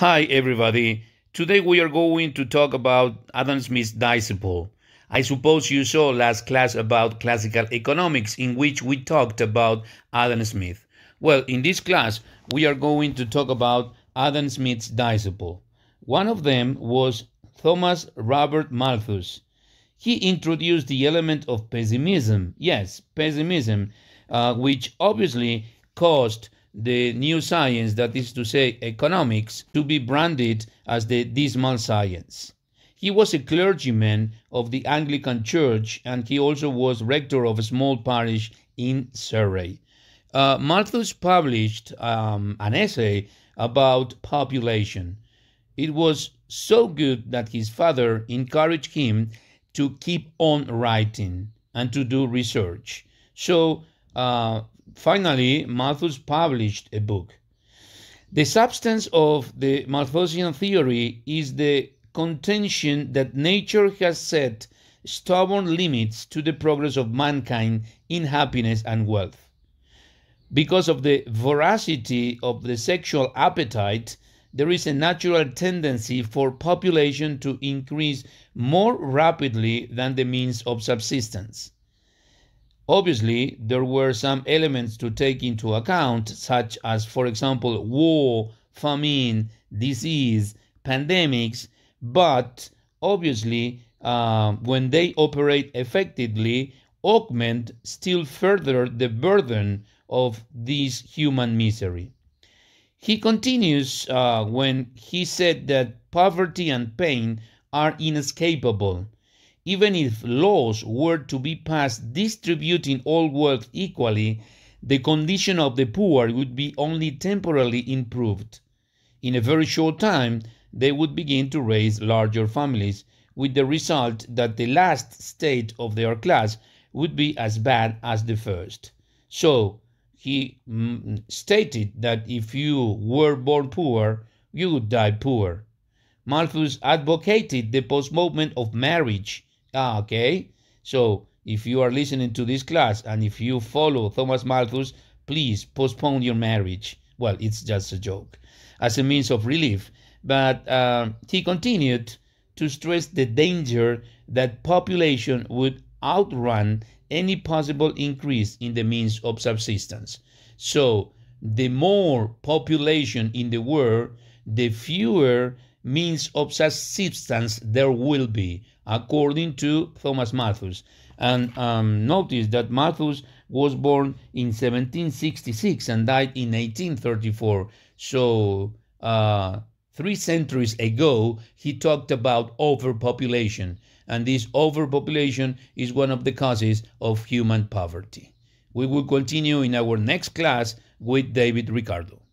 Hi, everybody. Today we are going to talk about Adam Smith's disciple. I suppose you saw last class about classical economics, in which we talked about Adam Smith. Well, in this class, we are going to talk about Adam Smith's disciple. One of them was Thomas Robert Malthus. He introduced the element of pessimism, yes, pessimism, which obviously caused the new science, that is to say, economics, to be branded as the dismal science. He was a clergyman of the Anglican Church, and he also was rector of a small parish in Surrey. Malthus published an essay about population. It was so good that his father encouraged him to keep on writing and to do research. So finally, Malthus published a book. The substance of the Malthusian theory is the contention that nature has set stubborn limits to the progress of mankind in happiness and wealth. Because of the voracity of the sexual appetite, there is a natural tendency for population to increase more rapidly than the means of subsistence. Obviously, there were some elements to take into account, such as, for example, war, famine, disease, pandemics, but obviously, when they operate effectively, augment still further the burden of this human misery. He continues when he said that poverty and pain are inescapable. Even if laws were to be passed distributing all wealth equally, the condition of the poor would be only temporarily improved. In a very short time, they would begin to raise larger families, with the result that the last state of their class would be as bad as the first. So, he stated that if you were born poor, you would die poor. Malthus advocated the postponement of marriage. Okay, so if you are listening to this class and if you follow Thomas Malthus, please postpone your marriage. Well, it's just a joke, as a means of relief. But he continued to stress the danger that population would outrun any possible increase in the means of subsistence. So, the more population in the world, the fewer means of subsistence there will be, according to Thomas Malthus. And notice that Malthus was born in 1766 and died in 1834. So 3 centuries ago, he talked about overpopulation. And this overpopulation is one of the causes of human poverty. We will continue in our next class with David Ricardo.